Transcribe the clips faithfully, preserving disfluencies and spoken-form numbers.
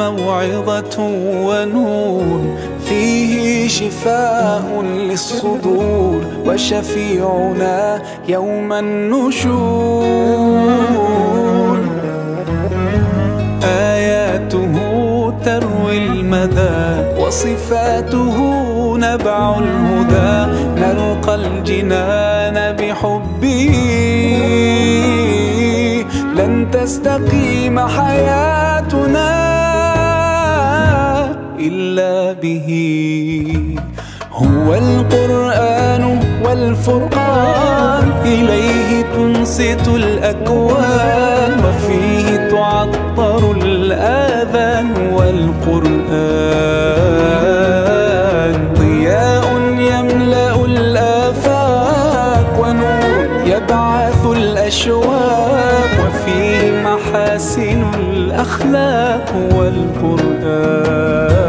موعظة ونور، فيه شفاء للصدور وشفيعنا يوم النشور. آياته تروي المدى وصفاته نبع الهدى، نلقى الجنان بحبه لن تستقيم حياتنا إلا به. هو القرآن والفرقان، إليه تنصت الأكوان، وفيه تعطر الآذان. والقرآن ضياء يملأ الآفاق، ونور يبعث الأشواق، وفيه محاسن الأخلاق. والقرآن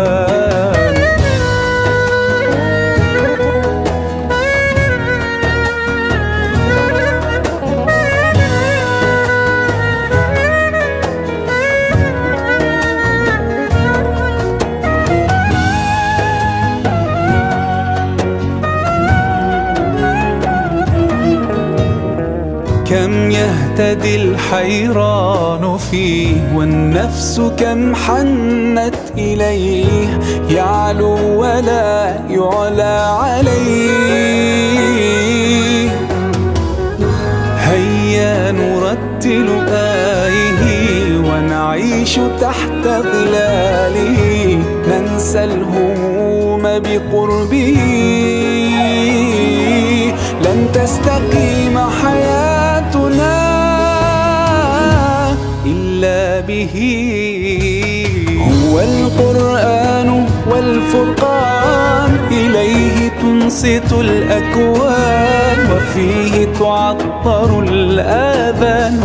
كم يهتدي الحيران فيه، والنفس كم حنت إليه، يعلو ولا يعلى عليه. هيا نرتل آيه ونعيش تحت ظلاله، ننسى الهموم بقربه لن تستقيم حياتنا إلا به. هو القرآن والفرقان، إليه تنصت الأكوان، وفيه تعطر الآذان.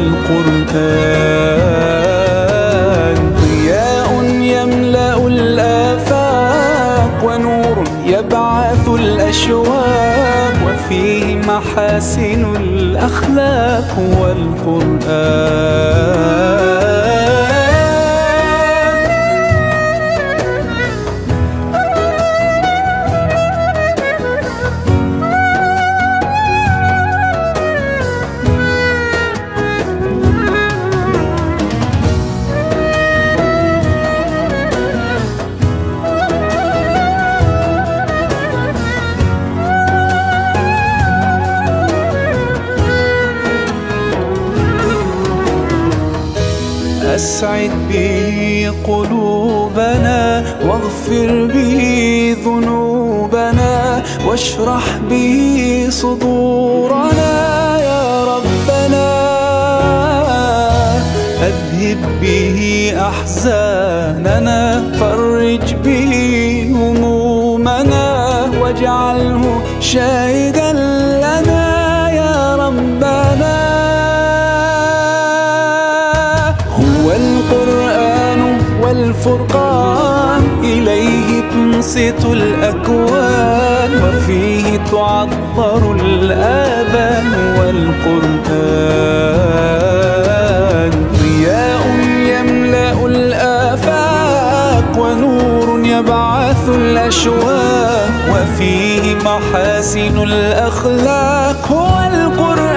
والقرآن ضياء يملأ الآفاق، ونور يبعث الأشواق، وفيه محاسن الأخلاق. والقرآن أسعد به قلوبنا، واغفر به ذنوبنا، واشرح به صدورنا يا ربنا. أذهب به أحزاننا، فرج به همومنا، واجعله شاهدا لنا يا ربنا. هو القرآن والفرقان، إليه تنصت الأكوان، وفيه تعطر الآذان. والقرآن ضياء يملأ الآفاق، ونور يبعث الأشواق، وفيه محاسن الأخلاق. هو القرآن